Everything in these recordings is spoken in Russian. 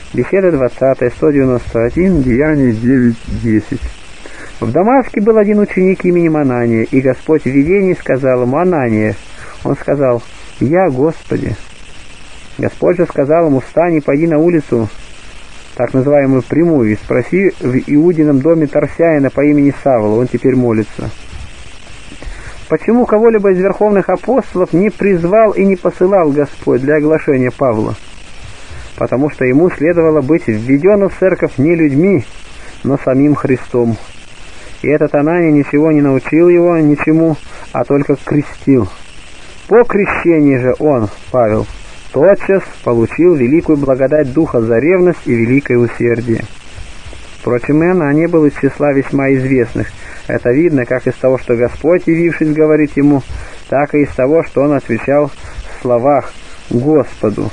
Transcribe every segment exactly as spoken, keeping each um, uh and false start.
Беседа двадцатая, сто девяносто один, Деяния девять десять. В Дамаске был один ученик именем Анания, и Господь в видении сказал ему: «Анания». Он сказал: «Я, Господи». Господь же сказал ему: «Встань и пойди на улицу, так называемую прямую, и спроси в Иудином доме Тарсяина по имени Савла, он теперь молится». Почему кого-либо из верховных апостолов не призвал и не посылал Господь для оглашения Павла? Потому что ему следовало быть введенным в церковь не людьми, но самим Христом. И этот Анания ничего не научил его ничему, а только крестил. По крещении же он, Павел, тотчас получил великую благодать Духа за ревность и великое усердие. Впрочем, и Анания был из числа весьма известных. Это видно как из того, что Господь, явившись, говорит ему, так и из того, что он отвечал в словах Господу.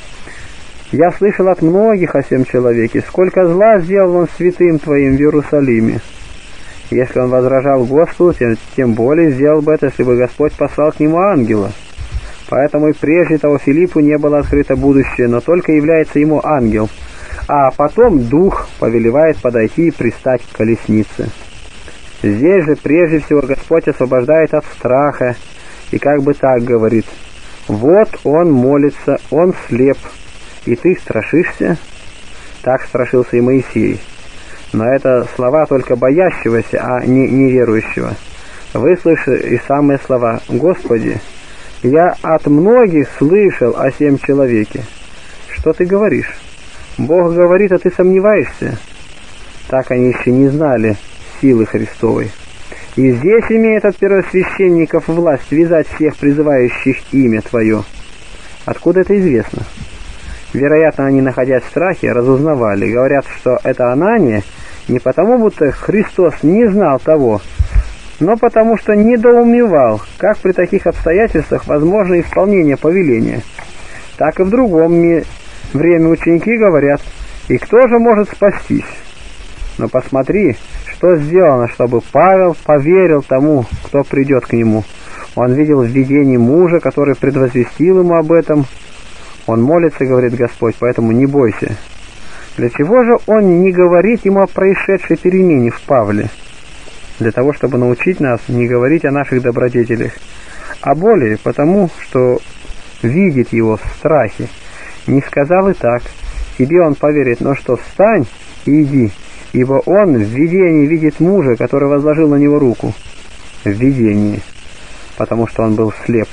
«Я слышал от многих о сем человеке, сколько зла сделал он святым твоим в Иерусалиме». Если он возражал Господу, тем, тем более сделал бы это, если бы Господь послал к нему ангела. Поэтому и прежде того Филиппу не было открыто будущее, но только является ему ангел, а потом Дух повелевает подойти и пристать к колеснице. Здесь же прежде всего Господь освобождает от страха, и как бы так говорит: «Вот он молится, он слеп, и ты страшишься?» Так страшился и Моисей. Но это слова только боящегося, а не неверующего. Выслушай и самые слова: «Господи, я от многих слышал о сем человеке». Что ты говоришь? Бог говорит, а ты сомневаешься? Так они еще не знали силы Христовой. И здесь имеет от первосвященников власть вязать всех призывающих имя Твое. Откуда это известно? Вероятно, они, находясь в страхе, разузнавали. Говорят, что это Анания не потому, будто Христос не знал того, но потому, что недоумевал, как при таких обстоятельствах возможно исполнение повеления. Так и в другом время ученики говорят: «И кто же может спастись?» Но посмотри, что сделано, чтобы Павел поверил тому, кто придет к нему. Он видел в видении мужа, который предвозвестил ему об этом. Он молится, говорит Господь, поэтому не бойся. Для чего же он не говорит ему о происшедшей перемене в Павле? Для того, чтобы научить нас не говорить о наших добродетелях, а более потому, что видит его в страхе. Не сказал и так: тебе он поверит, но что встань и иди, ибо он в видении видит мужа, который возложил на него руку. В видении, потому что он был слеп.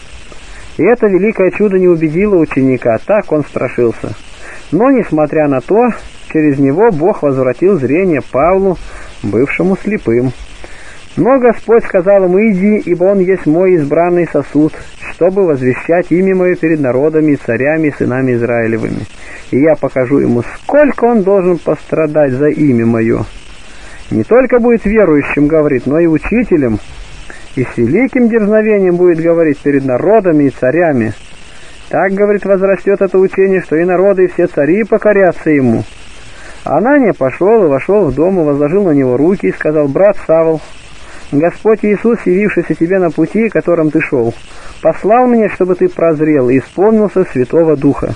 И это великое чудо не убедило ученика, так он страшился. Но, несмотря на то, через него Бог возвратил зрение Павлу, бывшему слепым. Но Господь сказал ему: иди, ибо он есть мой избранный сосуд, чтобы возвещать имя мое перед народами, царями и сынами Израилевыми. И я покажу ему, сколько он должен пострадать за имя мое. Не только будет верующим говорить, но и учителем, и с великим дерзновением будет говорить перед народами и царями. Так, говорит, возрастет это учение, что и народы, и все цари покорятся ему. Анания пошел и вошел в дом, и возложил на него руки, и сказал: брат Савл, Господь Иисус, явившийся тебе на пути, которым ты шел, послал мне, чтобы ты прозрел и исполнился Святого Духа.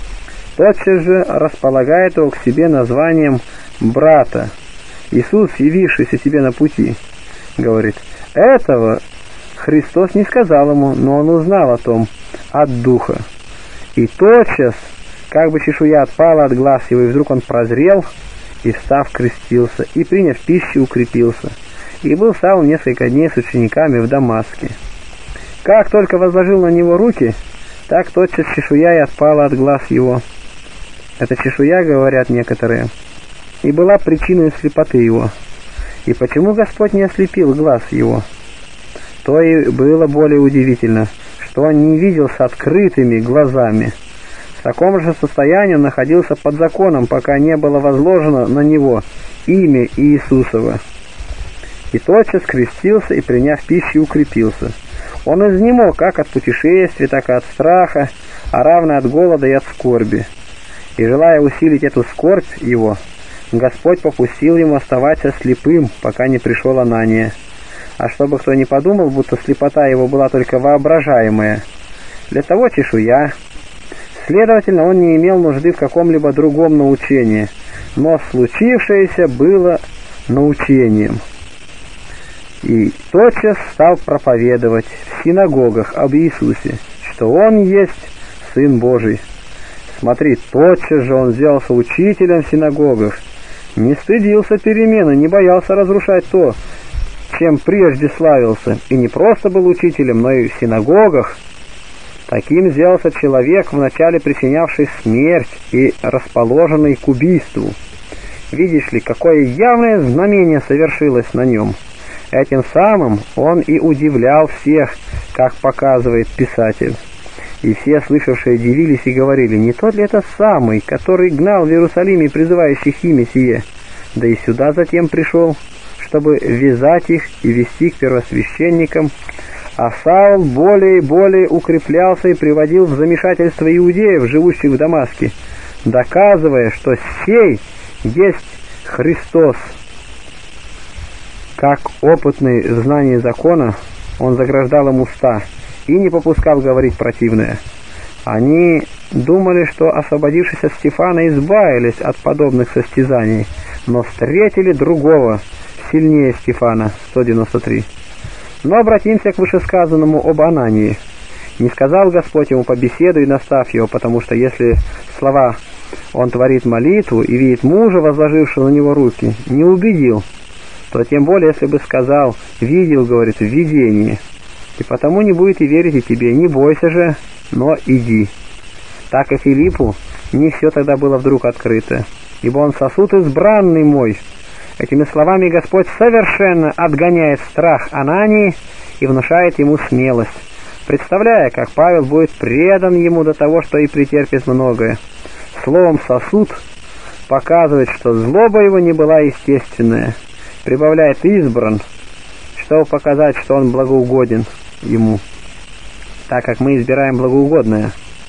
Тотчас же располагает его к себе названием брата. Иисус, явившийся тебе на пути, говорит. Этого Христос не сказал ему, но он узнал о том от Духа. И тотчас, как бы чешуя отпала от глаз его, и вдруг он прозрел, и, встав, крестился, и, приняв пищу, укрепился. И был Савл несколько дней с учениками в Дамаске. Как только возложил на него руки, так тотчас чешуя и отпала от глаз его. Эта чешуя, говорят некоторые, и была причиной слепоты его. И почему Господь не ослепил глаз его? То и было более удивительно, что он не видел с открытыми глазами. В таком же состоянии он находился под законом, пока не было возложено на него имя Иисусово. И тотчас крестился, и, приняв пищу, укрепился. Он изнемог как от путешествия, так и от страха, а равно от голода и от скорби. И, желая усилить эту скорбь его, Господь попустил ему оставаться слепым, пока не пришел Анания. А чтобы кто не подумал, будто слепота его была только воображаемая, для того чешуя, Следовательно, он не имел нужды в каком-либо другом научении, но случившееся было научением. И тотчас стал проповедовать в синагогах об Иисусе, что Он есть Сын Божий. Смотри, тотчас же он сделался учителем в синагогах, не стыдился перемены, не боялся разрушать то, чем прежде славился, и не просто был учителем, но и в синагогах. Таким сделался человек, вначале причинявший смерть и расположенный к убийству. Видишь ли, какое явное знамение совершилось на нем. Этим самым он и удивлял всех, как показывает писатель. И все слышавшие дивились и говорили: не тот ли это самый, который гнал в Иерусалиме призывающих имя сие, да и сюда затем пришел, чтобы вязать их и вести к первосвященникам. А Саул более и более укреплялся и приводил в замешательство иудеев, живущих в Дамаске, доказывая, что сей есть Христос. Как опытный в знании закона, он заграждал им уста и не попускал говорить противное. Они думали, что, освободившись от Стефана, избавились от подобных состязаний, но встретили другого, сильнее Стефана. сто девяносто три. Но обратимся к вышесказанному об Анании. Не сказал Господь ему: побеседуй, настав его, потому что если слова он творит молитву и видит мужа, возложившего на него руки, не убедил, то тем более, если бы сказал: видел, говорит, в видении, и потому не будет и верить и тебе. Не бойся же, но иди. Так и Филиппу не все тогда было вдруг открыто, ибо он сосуд избранный мой. Этими словами Господь совершенно отгоняет страх Анании и внушает ему смелость, представляя, как Павел будет предан ему до того, что и претерпит многое. Словом, сосуд показывает, что злоба его не была естественная, прибавляет избран, чтобы показать, что он благоугоден ему, так как мы избираем благоугодное.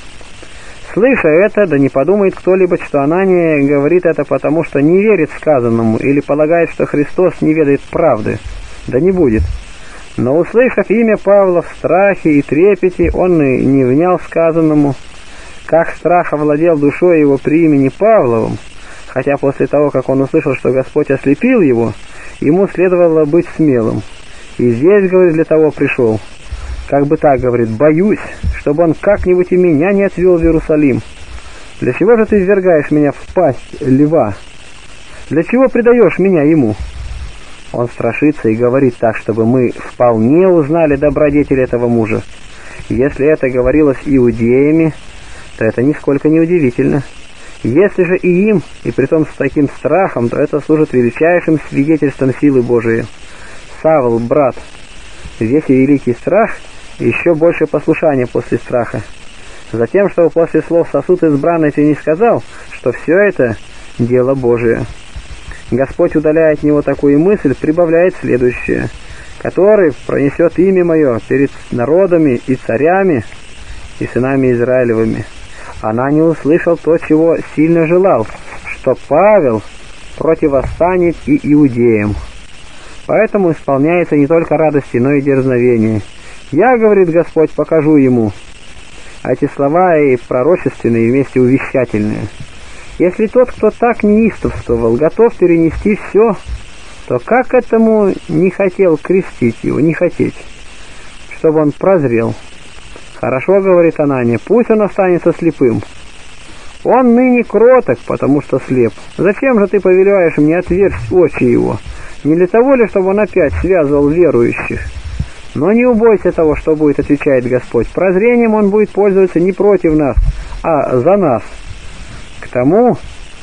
Слыша это, да не подумает кто-либо, что Анания говорит это потому, что не верит сказанному или полагает, что Христос не ведает правды. Да не будет. Но, услышав имя Павла в страхе и трепете, он и не внял сказанному, как страх овладел душой его при имени Павловым, хотя после того, как он услышал, что Господь ослепил его, ему следовало быть смелым. И здесь, говорит, для того пришел. Как бы так, говорит, боюсь, чтобы он как-нибудь и меня не отвел в Иерусалим. Для чего же ты ввергаешь меня в пасть льва? Для чего предаешь меня ему? Он страшится и говорит так, чтобы мы вполне узнали добродетель этого мужа. Если это говорилось иудеями, то это нисколько не удивительно. Если же и им, и притом с таким страхом, то это служит величайшим свидетельством силы Божией. Савл, брат, весь и великий страх, и еще больше послушания после страха. Затем, чтобы после слов «сосуд избранный» ты не сказал, что все это дело Божие. Господь, удаляя от него такую мысль, прибавляет следующее: который пронесет имя мое перед народами и царями и сынами Израилевыми. Она не услышал то, чего сильно желал, что Павел противостанет и иудеям. Поэтому исполняется не только радости, но и дерзновение. «Я, — говорит Господь, — покажу ему». Эти слова и пророчественные, и вместе увещательные. Если тот, кто так неистовствовал, готов перенести все, то как этому не хотел крестить его, не хотеть, чтобы он прозрел? «Хорошо, — говорит Анания, — пусть он останется слепым. Он ныне кроток, потому что слеп. Зачем же ты повелеваешь мне отверзть очи его? Не для того ли, чтобы он опять связывал верующих? Но не убойся того, что будет, отвечает Господь. Прозрением он будет пользоваться не против нас, а за нас. К тому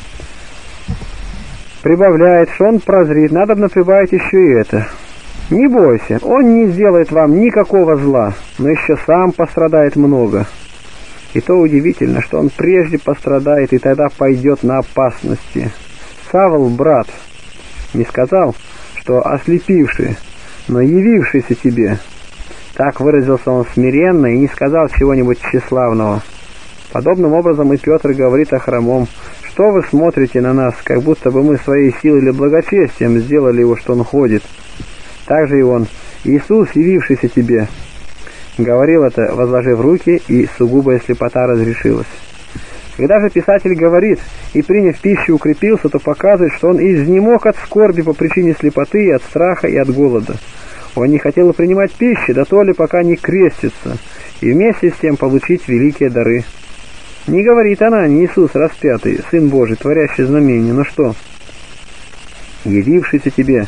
прибавляет, что он прозрит, надо бы прибавить еще и это. Не бойся, он не сделает вам никакого зла, но еще сам пострадает много. И то удивительно, что он прежде пострадает и тогда пойдет на опасности. Савл, брат, не сказал, что ослепивший, но явившийся тебе. Так выразился он смиренно и не сказал чего-нибудь тщеславного. Подобным образом и Петр говорит о хромом: что вы смотрите на нас, как будто бы мы своей силой или благочестием сделали его, что он ходит. Также и он: Иисус, явившийся тебе. Говорил это, возложив руки, и сугубая слепота разрешилась. Когда же писатель говорит «и, приняв пищу, укрепился», то показывает, что он изнемог от скорби по причине слепоты, и от страха, и от голода. Он не хотел принимать пищи, да то ли пока не крестится, и вместе с тем получить великие дары. Не говорит она, не Иисус распятый, Сын Божий, творящий знамение, но что? Явившийся тебе,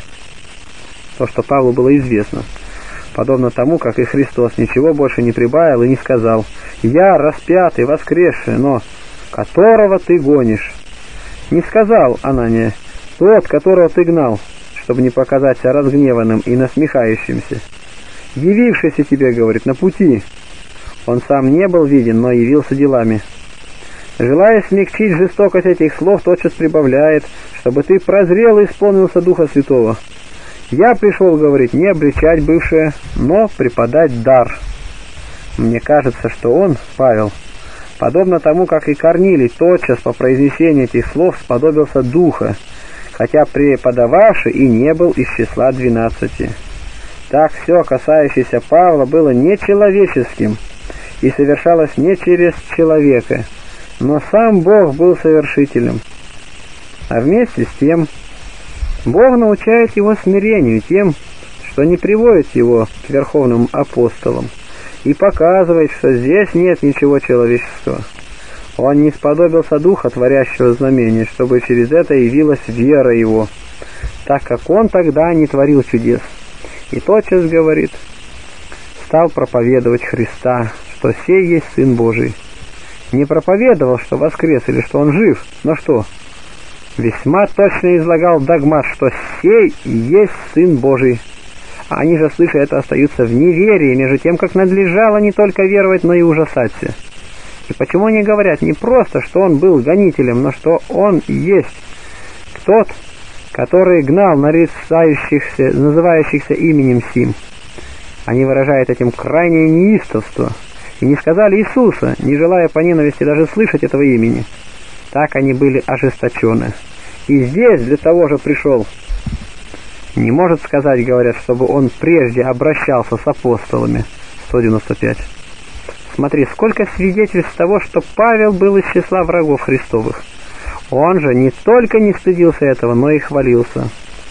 то, что Павлу было известно, подобно тому, как и Христос ничего больше не прибавил и не сказал: «Я распятый, воскресший, но которого ты гонишь». Не сказал Анания: «Тот, которого ты гнал», чтобы не показаться разгневанным и насмехающимся. «Явившийся тебе, — говорит, — на пути». Он сам не был виден, но явился делами. Желая смягчить жестокость этих слов, тотчас прибавляет, чтобы ты прозрел и исполнился Духа Святого. «Я пришел, — говорит, — не обличать бывшее, но преподать дар». Мне кажется, что он, Павел, подобно тому, как и Корнилий, тотчас по произнесении этих слов сподобился Духа, хотя преподававший и не был из числа двенадцати. Так все, касающееся Павла, было нечеловеческим и совершалось не через человека, но сам Бог был совершителем. А вместе с тем Бог научает его смирению тем, что не приводит его к верховным апостолам, и показывает, что здесь нет ничего человеческого. Он не сподобился Духа, творящего знамения, чтобы через это явилась вера его, так как он тогда не творил чудес. И тотчас говорит: стал проповедовать Христа, что сей есть Сын Божий. Не проповедовал, что воскрес или что он жив, но что? Весьма точно излагал догмат, что сей есть Сын Божий. А они же, слыша это, остаются в неверии, между тем, как надлежало не только веровать, но и ужасаться. И почему они говорят не просто, что он был гонителем, но что он есть тот, который гнал нарицающихся, называющихся именем сим? Они выражают этим крайнее неистовство, и не сказали Иисуса, не желая по ненависти даже слышать этого имени. Так они были ожесточены. И здесь для того же пришел. Не может сказать, говорят, чтобы он прежде обращался с апостолами. сто девяносто пять. Смотри, сколько свидетельств того, что Павел был из числа врагов Христовых. Он же не только не стыдился этого, но и хвалился.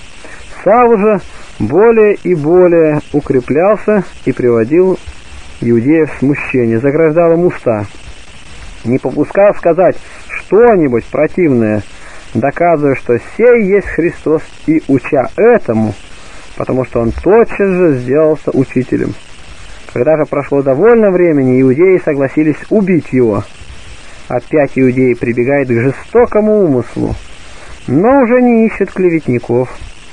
Савл же более и более укреплялся и приводил иудеев в смущение, заграждал им уста. Не попускал сказать что-нибудь противное, доказывая, что сей есть Христос, и уча этому, потому что он тотчас же сделался учителем. Когда же прошло довольно времени, иудеи согласились убить его. Опять иудеи прибегают к жестокому умыслу, но уже не ищут клеветников,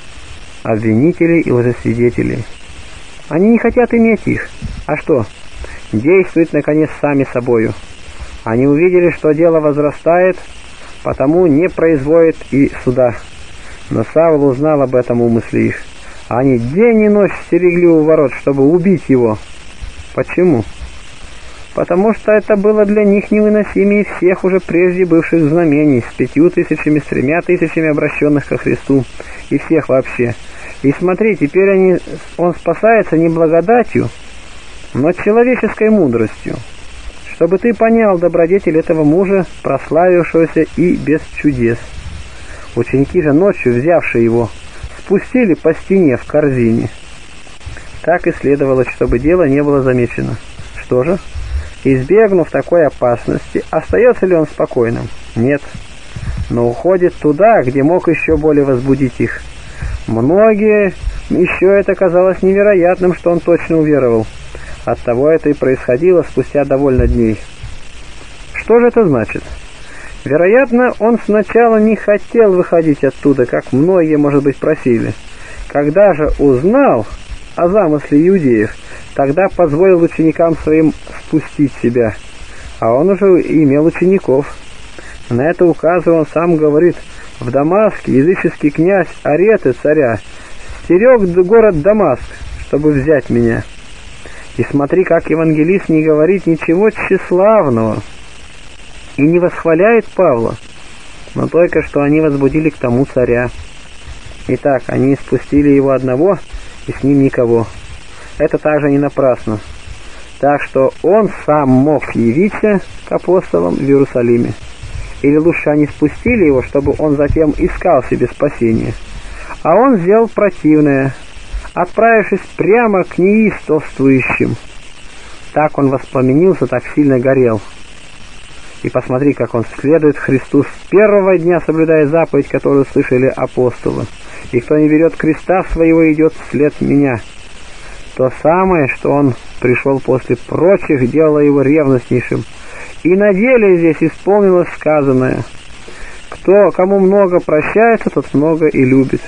обвинителей и лжесвидетелей. Они не хотят иметь их. А что? Действуют, наконец, сами собою. Они увидели, что дело возрастает, потому не производят и суда. Но Савл узнал об этом умысле их. Они день и ночь стерегли у ворот, чтобы убить его. Почему? Потому что это было для них невыносимее всех уже прежде бывших знамений, с пятью тысячами, с тремя тысячами обращенных ко Христу, и всех вообще. И смотри, теперь они, он спасается не благодатью, но человеческой мудростью, чтобы ты понял добродетель этого мужа, прославившегося и без чудес. Ученики же, ночью взявшие его, спустили по стене в корзине. Так и следовало, чтобы дело не было замечено. Что же? Избегнув такой опасности, остается ли он спокойным? Нет. Но уходит туда, где мог еще более возбудить их. Многие еще это казалось невероятным, что он точно уверовал. Оттого это и происходило спустя довольно дней. Что же это значит? Вероятно, он сначала не хотел выходить оттуда, как многие, может быть, просили. Когда же узнал о замысле иудеев, тогда позволил ученикам своим спустить себя, а он уже имел учеников. На это указывая, он сам говорит: в Дамаске языческий князь Ареты царя стерег город Дамаск, чтобы взять меня. И смотри, как евангелист не говорит ничего тщеславного и не восхваляет Павла, но только что они возбудили к тому царя. Итак, они спустили его одного, и с ним никого. Это также не напрасно. Так что он сам мог явиться к апостолам в Иерусалиме. Или лучше они спустили его, чтобы он затем искал себе спасение. А он сделал противное, отправившись прямо к неистовствующим. Так он воспламенился, так сильно горел. И посмотри, как он следует Христу с первого дня, соблюдая заповедь, которую слышали апостолы. И кто не берет креста своего, идет вслед меня. То самое, что он пришел после прочих, делало его ревностнейшим. И на деле здесь исполнилось сказанное: кто, кому много прощается, тот много и любит.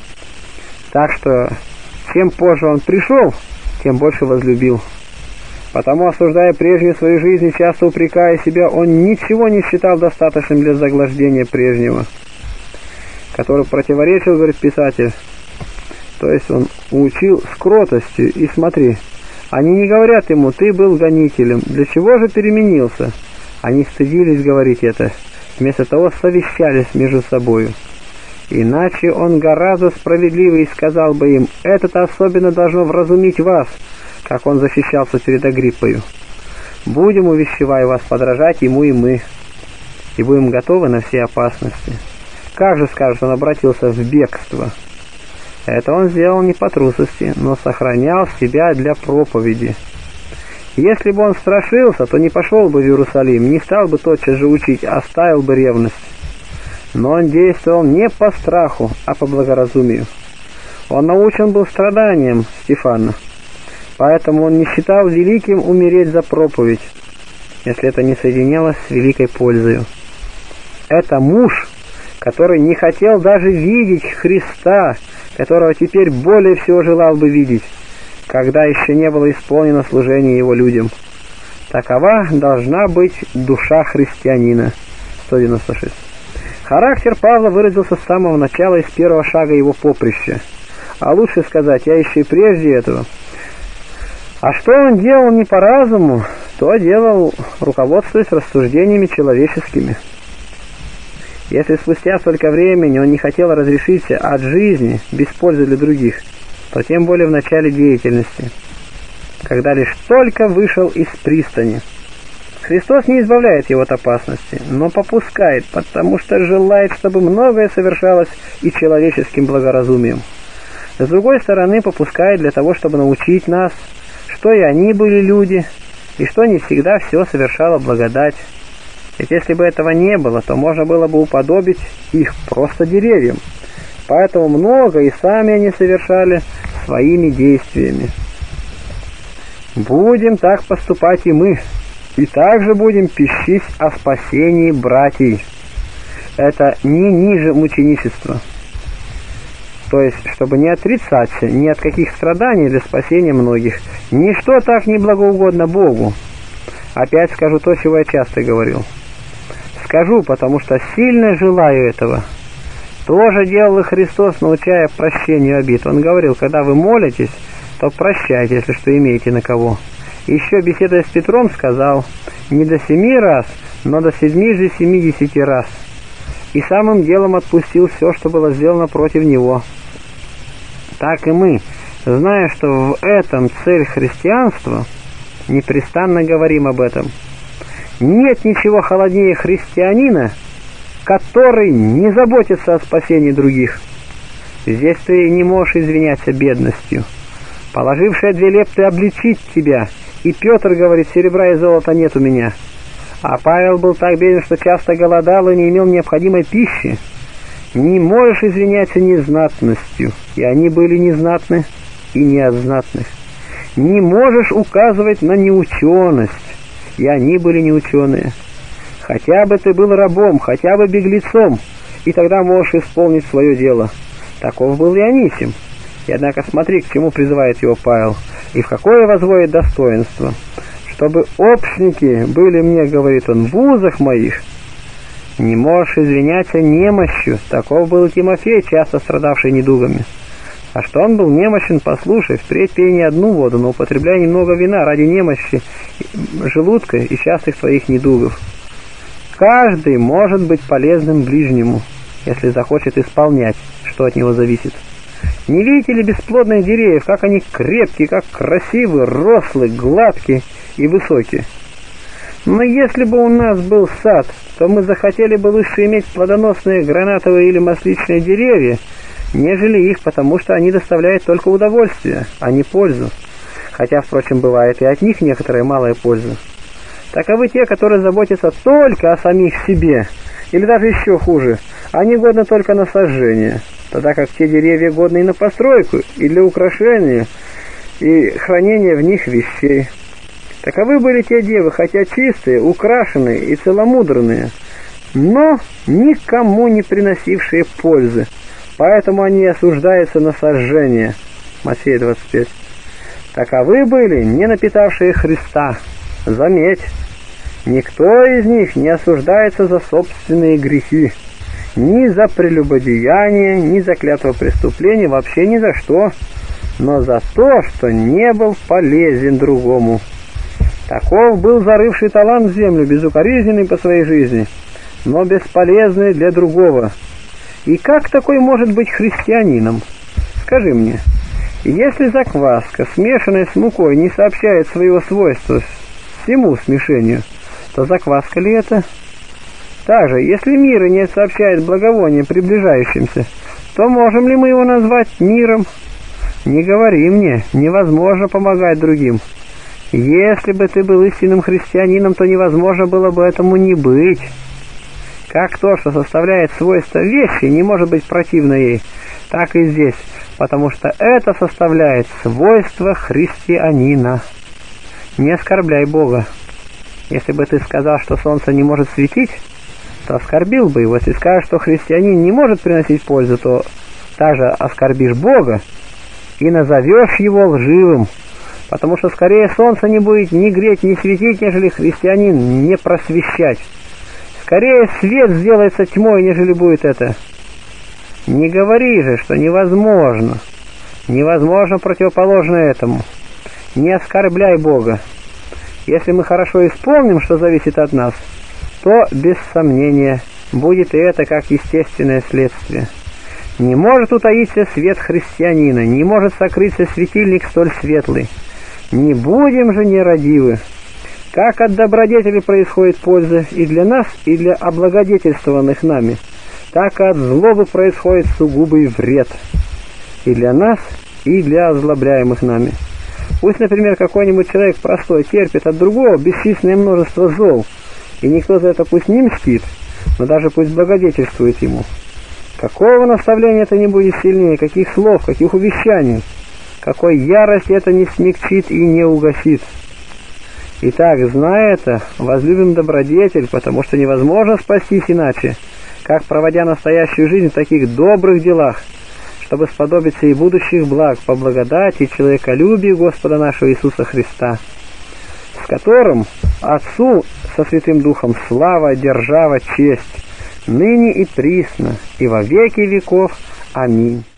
Так что, чем позже он пришел, тем больше возлюбил. Потому, осуждая прежнюю свою жизнь и часто упрекая себя, он ничего не считал достаточным для заглаждения прежнего, который противоречил, говорит писатель. То есть он учил с кротостью. И смотри, они не говорят ему: ты был гонителем, для чего же переменился? Они стыдились говорить это, вместо того совещались между собою. Иначе он гораздо справедливее сказал бы им: это-то особенно должно вразумить вас, как он защищался перед Агриппою. Будем, увещевая вас, подражать ему и мы, и будем готовы на все опасности. Как же, скажет, он обратился в бегство? Это он сделал не по трусости, но сохранял себя для проповеди. Если бы он страшился, то не пошел бы в Иерусалим, не стал бы тотчас же учить, оставил бы ревность. Но он действовал не по страху, а по благоразумию. Он научен был страданиям Стефана, поэтому он не считал великим умереть за проповедь, если это не соединялось с великой пользою. Это муж, который не хотел даже видеть Христа, которого теперь более всего желал бы видеть, когда еще не было исполнено служение его людям. Такова должна быть душа христианина. сто девяносто шесть. Характер Павла выразился с самого начала, из первого шага его поприща. А лучше сказать, я еще и прежде этого. А что он делал не по разуму, то делал, руководствуясь рассуждениями человеческими. Если спустя столько времени он не хотел разрешиться от жизни без пользы для других, то тем более в начале деятельности, когда лишь только вышел из пристани. Христос не избавляет его от опасности, но попускает, потому что желает, чтобы многое совершалось и человеческим благоразумием. С другой стороны, попускает для того, чтобы научить нас, что и они были люди, и что не всегда все совершала благодать. Ведь если бы этого не было, то можно было бы уподобить их просто деревьям. Поэтому много и сами они совершали своими действиями. Будем так поступать и мы, и также будем пищись о спасении братьев. Это не ниже мученичества. То есть, чтобы не отрицаться ни от каких страданий для спасения многих. Ничто так не благоугодно Богу. Опять скажу то, чего я часто говорил. Скажу, потому что сильно желаю этого. Тоже делал и Христос, научая прощению обид. Он говорил: когда вы молитесь, то прощайте, если что имеете на кого. Еще, беседуя с Петром, сказал: не до семи раз, но до седьми же семидесяти раз. И самым делом отпустил все, что было сделано против него. Так и мы, зная, что в этом цель христианства, непрестанно говорим об этом. Нет ничего холоднее христианина, который не заботится о спасении других. Здесь ты не можешь извиняться бедностью. Положившая две лепты обличить тебя, и Петр говорит: серебра и золота нет у меня. А Павел был так беден, что часто голодал и не имел необходимой пищи. Не можешь извиняться незнатностью, и они были незнатны, и не от знатных. Не можешь указывать на неученость, и они были неученые. Хотя бы ты был рабом, хотя бы беглецом, и тогда можешь исполнить свое дело. Таков был и Анисим. И однако смотри, к чему призывает его Павел, и в какое возводит достоинство. Чтобы общники были мне, говорит он, в узах моих. Не можешь извиняться немощью. Таков был Тимофей, часто страдавший недугами. А что он был немощен, послушай, впредь пей не одну воду, но употребляй немного вина ради немощи желудка и частых твоих недугов. Каждый может быть полезным ближнему, если захочет исполнять, что от него зависит. Не видите ли бесплодных деревьев, как они крепкие, как красивые, рослые, гладкие и высокие? Но если бы у нас был сад, то мы захотели бы лучше иметь плодоносные гранатовые или масличные деревья, нежели их, потому что они доставляют только удовольствие, а не пользу. Хотя, впрочем, бывает и от них некоторая малая польза. Таковы те, которые заботятся только о самих себе, или даже еще хуже, они годны только на сожжение, тогда как те деревья годны и на постройку, и для украшения, и хранения в них вещей. Таковы были те девы, хотя чистые, украшенные и целомудренные, но никому не приносившие пользы, поэтому они осуждаются на сожжение. Матфея двадцать пять. Таковы были не напитавшие Христа. Заметь, никто из них не осуждается за собственные грехи, ни за прелюбодеяние, ни за клятвопреступление, вообще ни за что, но за то, что не был полезен другому. Таков был зарывший талант в землю, безукоризненный по своей жизни, но бесполезный для другого. И как такой может быть христианином? Скажи мне, если закваска, смешанная с мукой, не сообщает своего свойства всему смешению, то закваска ли это? Также, если мир не сообщает благовоние приближающимся, то можем ли мы его назвать миром? Не говори мне, невозможно помогать другим. Если бы ты был истинным христианином, то невозможно было бы этому не быть. Как то, что составляет свойства вещи, не может быть противно ей, так и здесь, потому что это составляет свойства христианина. Не оскорбляй Бога. Если бы ты сказал, что солнце не может светить, то оскорбил бы его. Если скажешь, что христианин не может приносить пользу, то также оскорбишь Бога и назовешь его лживым, потому что скорее солнце не будет ни греть, ни светить, нежели христианин не просвещать. Скорее свет сделается тьмой, нежели будет это. Не говори же, что невозможно. Невозможно противоположно этому. Не оскорбляй Бога. Если мы хорошо исполним, что зависит от нас, то, без сомнения, будет и это как естественное следствие. Не может утаиться свет христианина, не может сокрыться светильник столь светлый. Не будем же нерадивы. Как от добродетели происходит польза и для нас, и для облагодетельствованных нами, так и от злобы происходит сугубый вред и для нас, и для озлобляемых нами. Пусть, например, какой-нибудь человек простой терпит от другого бесчисленное множество зол, и никто за это пусть не мстит, но даже пусть благодетельствует ему. Какого наставления это не будет сильнее, каких слов, каких увещаний, какой ярости это не смягчит и не угасит. Итак, зная это, возлюбим добродетель, потому что невозможно спастись иначе, как проводя настоящую жизнь в таких добрых делах, чтобы сподобиться и будущих благ по благодати и человеколюбию Господа нашего Иисуса Христа, с которым Отцу со Святым Духом слава, держава, честь, ныне и присно, и во веки веков. Аминь.